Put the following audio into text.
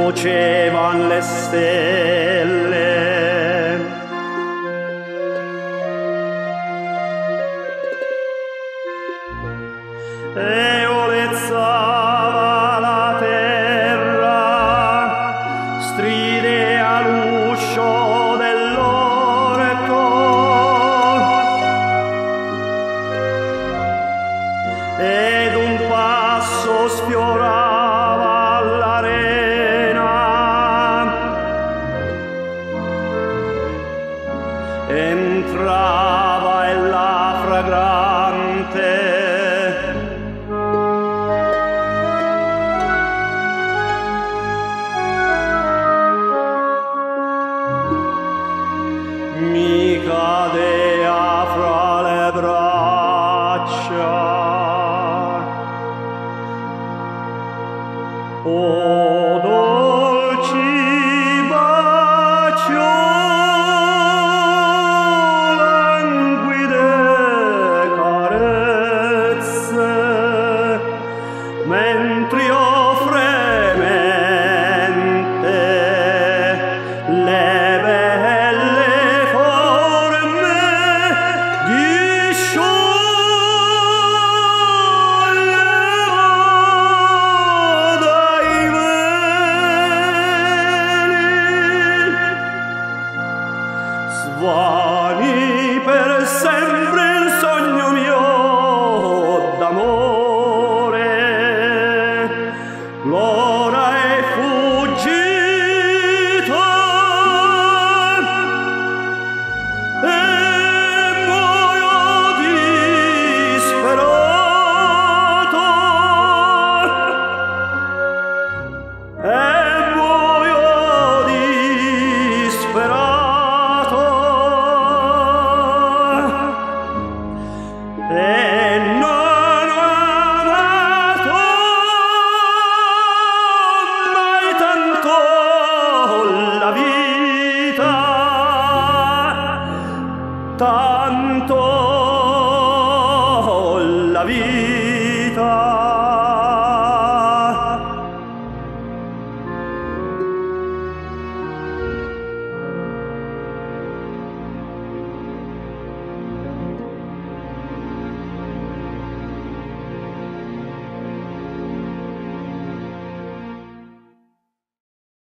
lucevan le stelle. E olezzava la terra, stridea l'uscio dell'orto, ed un passo sfiorava l'arena. Entrava ella fragrante, mi cadea fra le braccia. O dolci bacio, languide carezze, mentre io fremente le belle forme discioglievo dai veli. Svani per sempre il sogno mio d'amore, l'ora è fuggita e muoio disperato, e muoio disperato. E non ho amato mai tanto la vita, tanto la vita.